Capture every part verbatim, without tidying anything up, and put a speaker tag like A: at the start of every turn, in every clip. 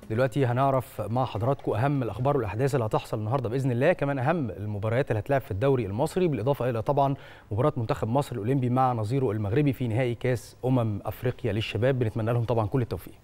A: دلوقتي هنعرف مع حضراتكم اهم الاخبار والاحداث اللي هتحصل النهارده باذن الله، كمان اهم المباريات اللي هتلعب في الدوري المصري، بالاضافه الى طبعا مباراه منتخب مصر الاولمبي مع نظيره المغربي في نهائي كاس امم افريقيا للشباب. بنتمنى لهم طبعا كل التوفيق.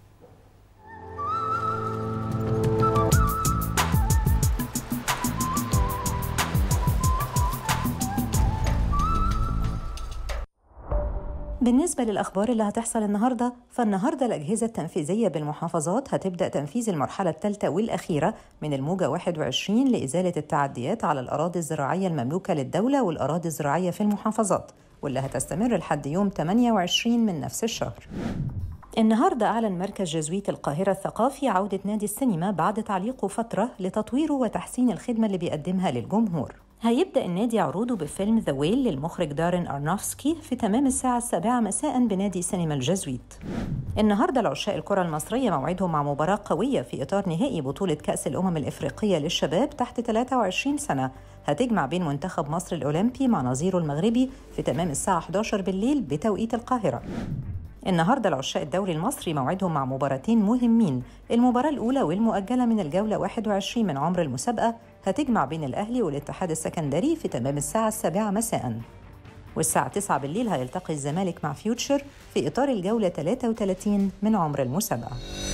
B: بالنسبة للأخبار اللي هتحصل النهاردة، فالنهاردة الأجهزة التنفيذية بالمحافظات هتبدأ تنفيذ المرحلة الثالثة والأخيرة من الموجة واحد وعشرين لإزالة التعديات على الأراضي الزراعية المملوكة للدولة والأراضي الزراعية في المحافظات، واللي هتستمر لحد يوم ثمانية وعشرين من نفس الشهر. النهاردة أعلن مركز جزويت القاهرة الثقافي عودة نادي السينما بعد تعليقه فترة لتطويره وتحسين الخدمة اللي بيقدمها للجمهور. هيبدأ النادي عروضه بفيلم ذا ويل للمخرج دارين أرنوفسكي في تمام الساعة السابعة مساء بنادي سينما الجزويت. النهاردة العشاق الكرة المصرية موعدهم مع مباراة قوية في إطار نهائي بطولة كأس الأمم الإفريقية للشباب تحت ثلاثة وعشرين سنة، هتجمع بين منتخب مصر الأولمبي مع نظيره المغربي في تمام الساعة إحدى عشر بالليل بتوقيت القاهرة. النهاردة العشاق الدوري المصري موعدهم مع مباراتين مهمين. المباراة الأولى والمؤجلة من الجولة واحد وعشرين من عمر المسابقة هتجمع بين الأهلي والاتحاد السكندري في تمام الساعة السابعة مساء، والساعة تسعة بالليل هيلتقي الزمالك مع فيوتشر في إطار الجولة ثلاثة وثلاثين من عمر المسابقة.